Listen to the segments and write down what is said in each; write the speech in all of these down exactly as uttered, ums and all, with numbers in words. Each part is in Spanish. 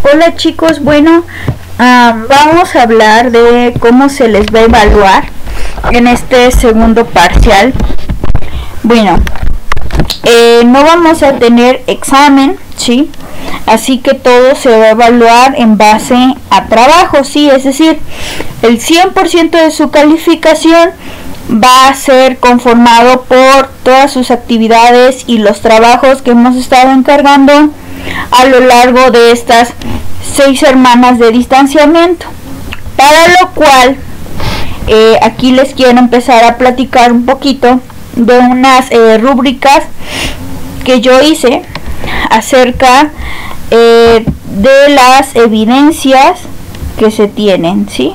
Hola chicos, bueno, uh, vamos a hablar de cómo se les va a evaluar en este segundo parcial. Bueno, eh, no vamos a tener examen, ¿sí? Así que todo se va a evaluar en base a trabajo, ¿sí? Es decir, el cien por ciento de su calificación va a ser conformado por todas sus actividades y los trabajos que hemos estado encargando a lo largo de estas seis semanas de distanciamiento, para lo cual eh, aquí les quiero empezar a platicar un poquito de unas eh, rúbricas que yo hice acerca eh, de las evidencias que se tienen, ¿sí?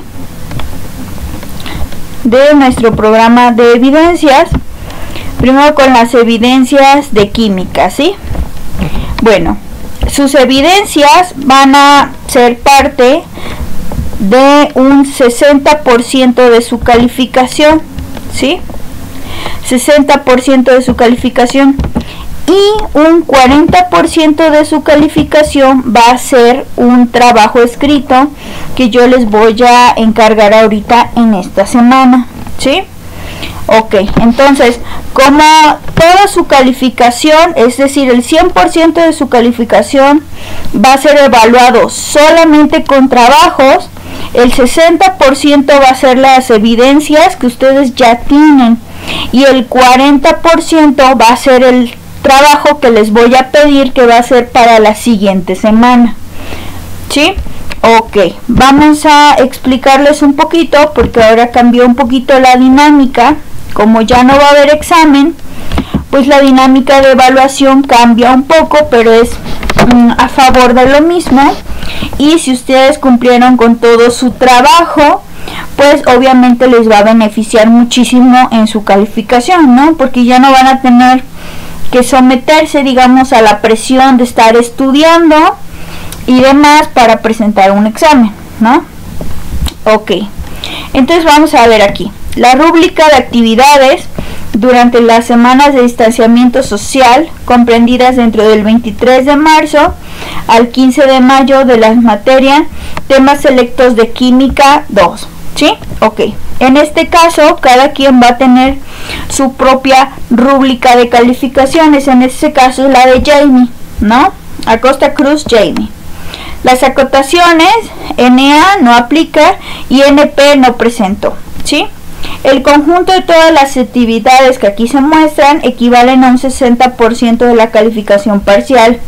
De nuestro programa de evidencias. Primero con las evidencias de química, ¿sí? Bueno, sus evidencias van a ser parte de un sesenta por ciento de su calificación, ¿sí? sesenta por ciento de su calificación, y un cuarenta por ciento de su calificación va a ser un trabajo escrito que yo les voy a encargar ahorita en esta semana, ¿sí? Ok, entonces, como toda su calificación, es decir, el cien por ciento de su calificación va a ser evaluado solamente con trabajos, el sesenta por ciento va a ser las evidencias que ustedes ya tienen y el cuarenta por ciento va a ser el trabajo que les voy a pedir, que va a ser para la siguiente semana, ¿sí? Ok, vamos a explicarles un poquito, porque ahora cambió un poquito la dinámica. Como ya no va a haber examen, pues la dinámica de evaluación cambia un poco, pero es mm, a favor de lo mismo. Y si ustedes cumplieron con todo su trabajo, pues obviamente les va a beneficiar muchísimo en su calificación, ¿no? Porque ya no van a tener que someterse, digamos, a la presión de estar estudiando y demás para presentar un examen, ¿no? Ok, entonces vamos a ver aquí la rúbrica de actividades durante las semanas de distanciamiento social comprendidas dentro del veintitrés de marzo al quince de mayo de la materia temas selectos de química dos, ¿sí? Ok, en este caso cada quien va a tener su propia rúbrica de calificaciones. En este caso es la de Jamie, ¿no? Acosta Cruz Jamie. Las acotaciones, N A no aplica y N P no presentó, ¿sí? El conjunto de todas las actividades que aquí se muestran equivalen a un sesenta por ciento de la calificación parcial.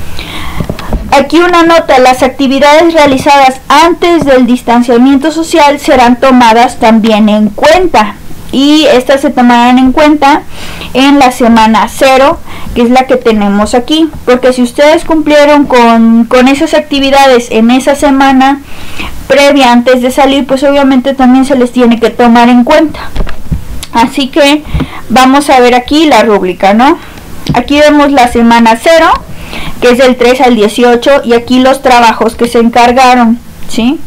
Aquí una nota: las actividades realizadas antes del distanciamiento social serán tomadas también en cuenta, y estas se tomarán en cuenta en la semana cero, que es la que tenemos aquí, porque si ustedes cumplieron con, con esas actividades en esa semana previa antes de salir, pues obviamente también se les tiene que tomar en cuenta. Así que vamos a ver aquí la rúbrica, ¿no? Aquí vemos la semana cero, que es del tres al dieciocho, y aquí los trabajos que se encargaron, ¿sí?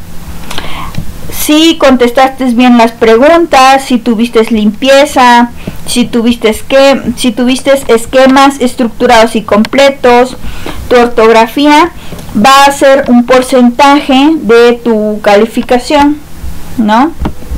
Si contestaste bien las preguntas, si tuviste limpieza, si tuviste, esque si tuviste esquemas estructurados y completos, tu ortografía va a ser un porcentaje de tu calificación, ¿no?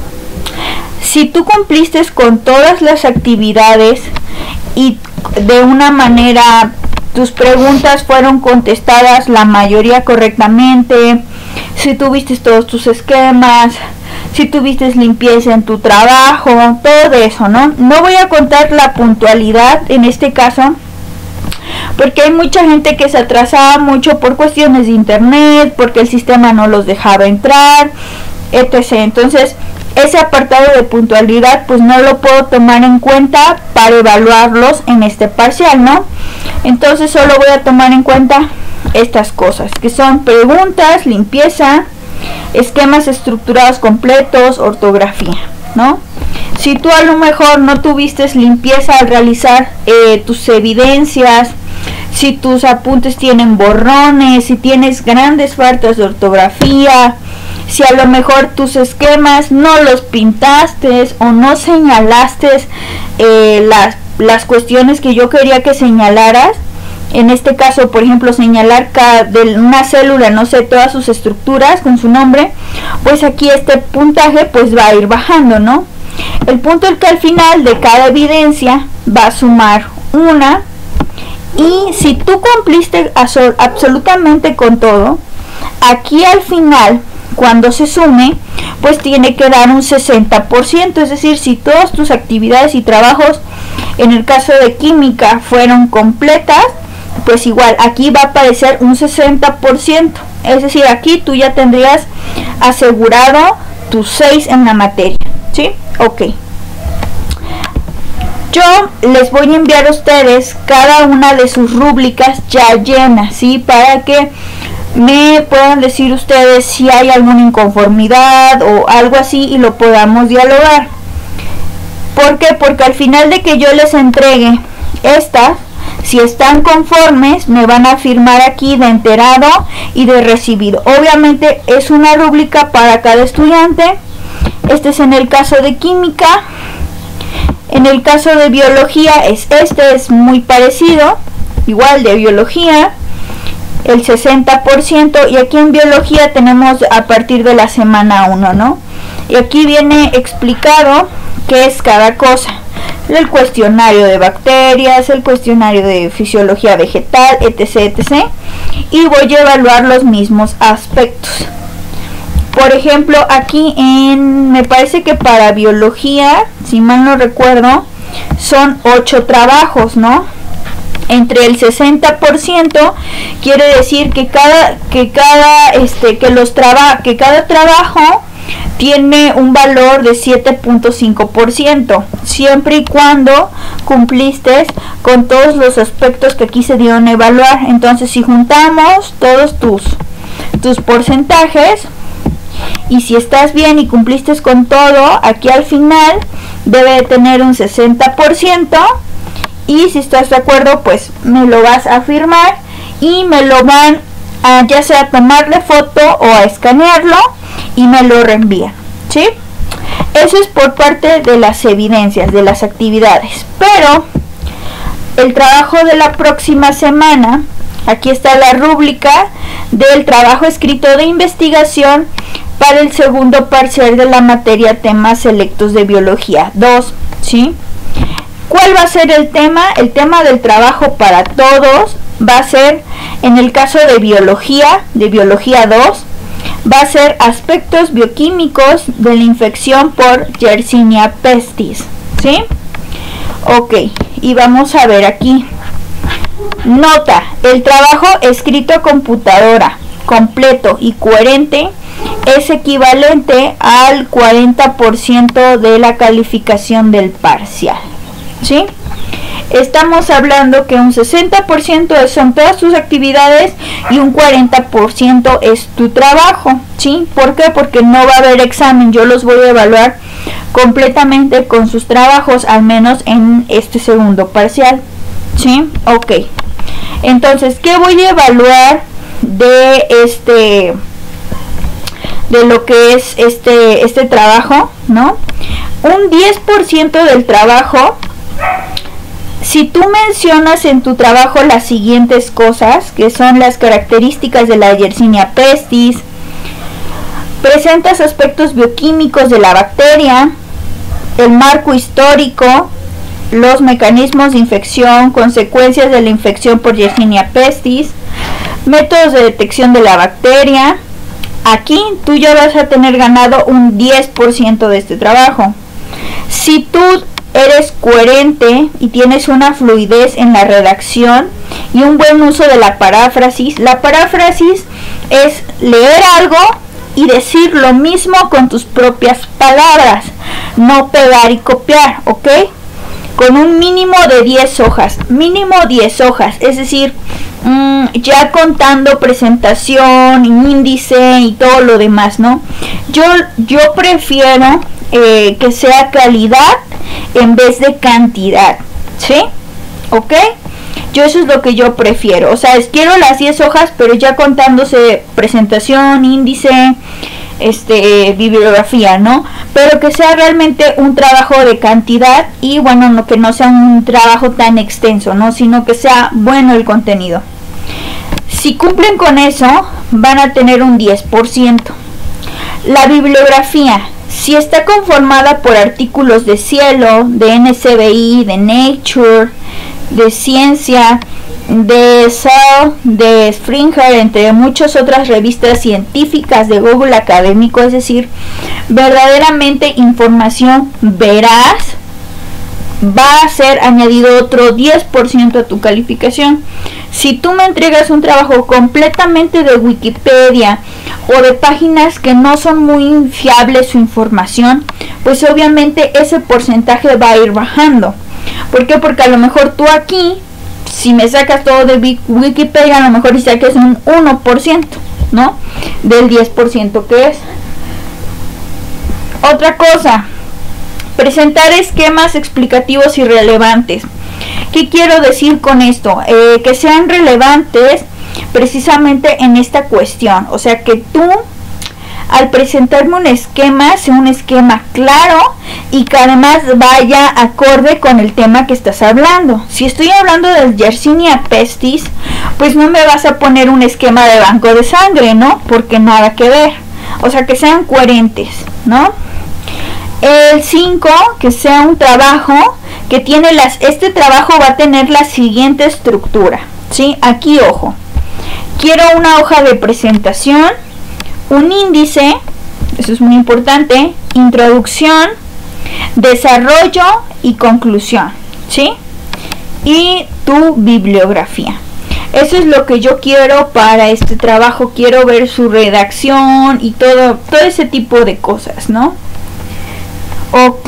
Si tú cumpliste con todas las actividades y de una manera tus preguntas fueron contestadas la mayoría correctamente, si tuviste todos tus esquemas, si tuviste limpieza en tu trabajo, todo eso, ¿no? No voy a contar la puntualidad en este caso, porque hay mucha gente que se atrasaba mucho por cuestiones de internet, porque el sistema no los dejaba entrar, etcétera. Entonces, ese apartado de puntualidad, pues no lo puedo tomar en cuenta para evaluarlos en este parcial, ¿no? Entonces, solo voy a tomar en cuenta estas cosas, que son preguntas, limpieza, esquemas estructurados completos, ortografía, ¿no? Si tú a lo mejor no tuviste limpieza al realizar eh, tus evidencias, si tus apuntes tienen borrones, si tienes grandes faltas de ortografía, si a lo mejor tus esquemas no los pintaste o no señalaste eh, las, las cuestiones que yo quería que señalaras, en este caso, por ejemplo, señalar cada de una célula, no sé, todas sus estructuras con su nombre, pues aquí este puntaje pues va a ir bajando, ¿no? El punto es que al final de cada evidencia va a sumar una, y si tú cumpliste absolutamente con todo, aquí al final, cuando se sume, pues tiene que dar un sesenta por ciento, es decir, si todas tus actividades y trabajos, en el caso de química, fueron completas, pues igual aquí va a aparecer un sesenta por ciento, es decir, aquí tú ya tendrías asegurado tus seis en la materia, ¿sí? Ok. Yo les voy a enviar a ustedes cada una de sus rúbricas ya llenas, ¿sí? Para que me puedan decir ustedes si hay alguna inconformidad o algo así y lo podamos dialogar. ¿Por qué? Porque al final de que yo les entregue estas, si están conformes, me van a firmar aquí de enterado y de recibido. Obviamente es una rúbrica para cada estudiante. Este es en el caso de química. En el caso de biología es este, es muy parecido. Igual de biología, el sesenta por ciento. Y aquí en biología tenemos a partir de la semana uno, ¿no? Y aquí viene explicado qué es cada cosa. El cuestionario de bacterias, el cuestionario de fisiología vegetal, etc, etc. Y voy a evaluar los mismos aspectos. Por ejemplo, aquí en, me parece que para biología, si mal no recuerdo, son ocho trabajos, ¿no? Entre el sesenta por ciento quiere decir que cada, que cada, este, que los traba, que cada trabajo tiene un valor de siete punto cinco por ciento, siempre y cuando cumpliste con todos los aspectos que aquí se dieron a evaluar. Entonces, si juntamos todos tus, tus porcentajes, y si estás bien y cumpliste con todo, aquí al final debe de tener un sesenta por ciento, y si estás de acuerdo, pues me lo vas a firmar y me lo van a ya sea a tomarle foto o a escanearlo y me lo reenvían, ¿sí? Eso es por parte de las evidencias, de las actividades. Pero el trabajo de la próxima semana, aquí está la rúbrica del trabajo escrito de investigación para el segundo parcial de la materia temas selectos de biología dos, ¿sí? ¿Cuál va a ser el tema? El tema del trabajo para todos va a ser, en el caso de biología, de biología dos, va a ser aspectos bioquímicos de la infección por Yersinia pestis, ¿sí? Ok, y vamos a ver aquí. Nota, el trabajo escrito a computadora, completo y coherente, es equivalente al cuarenta por ciento de la calificación del parcial, ¿sí? Estamos hablando que un sesenta por ciento son todas tus actividades y un cuarenta por ciento es tu trabajo, ¿sí? ¿Por qué? Porque no va a haber examen, yo los voy a evaluar completamente con sus trabajos, al menos en este segundo parcial, ¿sí? Ok, entonces, ¿qué voy a evaluar de este, de lo que es este, este trabajo, ¿no? Un diez por ciento del trabajo. Si tú mencionas en tu trabajo las siguientes cosas, que son las características de la Yersinia pestis, presentas aspectos bioquímicos de la bacteria, el marco histórico, los mecanismos de infección, consecuencias de la infección por Yersinia pestis, métodos de detección de la bacteria, aquí tú ya vas a tener ganado un diez por ciento de este trabajo. Si tú eres coherente y tienes una fluidez en la redacción y un buen uso de la paráfrasis, la paráfrasis es leer algo y decir lo mismo con tus propias palabras, no pegar y copiar, ¿ok? Con un mínimo de diez hojas, mínimo diez hojas, es decir, mmm, ya contando presentación, índice y todo lo demás, ¿no? Yo, yo prefiero eh, que sea calidad en vez de cantidad, ¿sí? ¿Ok? Yo eso es lo que yo prefiero, o sea, es, quiero las diez hojas, pero ya contándose presentación, índice, este bibliografía, ¿no? Pero que sea realmente un trabajo de cantidad y bueno, no, que no sea un trabajo tan extenso, ¿no? Sino que sea bueno el contenido. Si cumplen con eso, van a tener un diez por ciento. La bibliografía, si está conformada por artículos de Cielo, de N C B I, de Nature, de Ciencia, de Cell, de Springer, entre muchas otras revistas científicas de Google Académico, es decir, verdaderamente información veraz, va a ser añadido otro diez por ciento a tu calificación. Si tú me entregas un trabajo completamente de Wikipedia o de páginas que no son muy fiables su información, pues obviamente ese porcentaje va a ir bajando. ¿Por qué? Porque a lo mejor tú aquí, si me sacas todo de Wikipedia, a lo mejor y saques un uno por ciento, ¿no? Del diez por ciento que es. Otra cosa, presentar esquemas explicativos y relevantes. ¿Qué quiero decir con esto? Eh, que sean relevantes precisamente en esta cuestión. O sea, que tú, al presentarme un esquema, sea un esquema claro y que además vaya acorde con el tema que estás hablando. Si estoy hablando del Yersinia pestis, pues no me vas a poner un esquema de banco de sangre, ¿no? Porque nada que ver. O sea, que sean coherentes, ¿no? El cinco, que sea un trabajo que tiene las, este trabajo va a tener la siguiente estructura, ¿sí? Aquí, ojo, quiero una hoja de presentación, un índice, eso es muy importante, introducción, desarrollo y conclusión, ¿sí? Y tu bibliografía. Eso es lo que yo quiero para este trabajo. Quiero ver su redacción y todo, todo ese tipo de cosas, ¿no? Ok.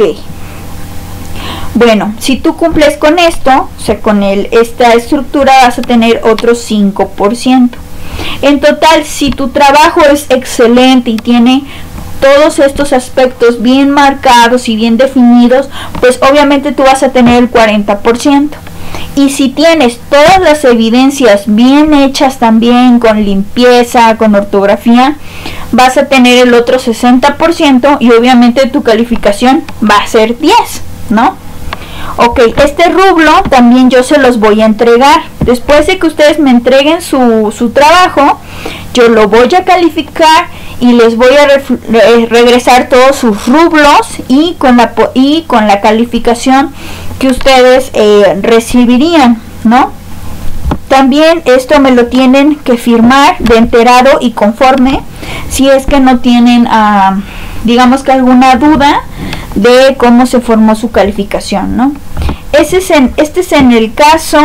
Bueno, si tú cumples con esto, o sea, con el, esta estructura, vas a tener otro cinco por ciento. En total, si tu trabajo es excelente y tiene todos estos aspectos bien marcados y bien definidos, pues obviamente tú vas a tener el cuarenta por ciento. Y si tienes todas las evidencias bien hechas también, con limpieza, con ortografía, vas a tener el otro sesenta por ciento y obviamente tu calificación va a ser diez, ¿no? Ok, este rublo también yo se los voy a entregar. Después de que ustedes me entreguen su, su trabajo, yo lo voy a calificar y les voy a re re regresar todos sus rublos y con la, y con la calificación que ustedes eh, recibirían, ¿no? También esto me lo tienen que firmar de enterado y conforme, si es que no tienen, uh, digamos que alguna duda de cómo se formó su calificación, ¿no? Ese es en, este es en el caso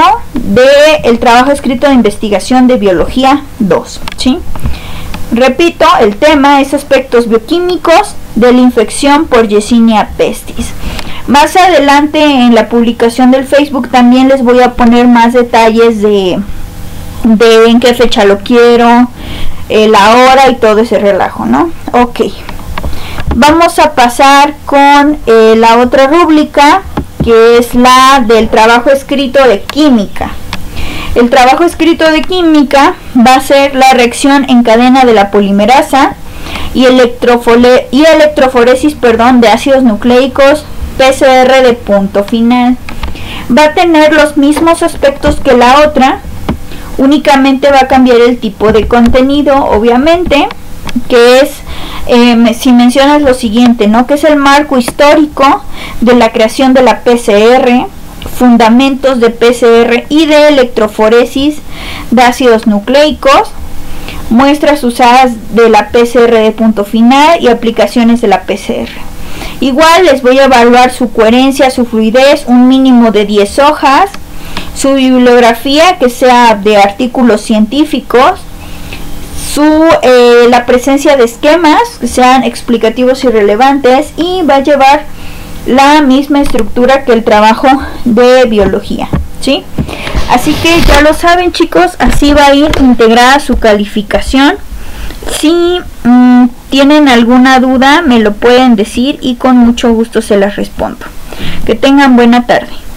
del trabajo escrito de investigación de biología dos, ¿sí? Repito, el tema es aspectos bioquímicos de la infección por Yersinia pestis. Más adelante en la publicación del Facebook también les voy a poner más detalles de, de en qué fecha lo quiero, eh, la hora y todo ese relajo, ¿no? Ok. Vamos a pasar con eh, la otra rúbrica, que es la del trabajo escrito de química. El trabajo escrito de química va a ser la reacción en cadena de la polimerasa y, electrofole y electroforesis perdón, de ácidos nucleicos, P C R de punto final. Va a tener los mismos aspectos que la otra, únicamente va a cambiar el tipo de contenido, obviamente, que es, eh, si mencionas lo siguiente, ¿no? Que es el marco histórico de la creación de la P C R, fundamentos de P C R y de electroforesis de ácidos nucleicos, muestras usadas de la P C R de punto final y aplicaciones de la P C R. Igual les voy a evaluar su coherencia, su fluidez, un mínimo de diez hojas, su bibliografía que sea de artículos científicos, su, eh, la presencia de esquemas que sean explicativos y relevantes, y va a llevar la misma estructura que el trabajo de biología, ¿sí? Así que ya lo saben, chicos, así va a ir integrada su calificación. Si mmm, tienen alguna duda me lo pueden decir y con mucho gusto se las respondo. Que tengan buena tarde.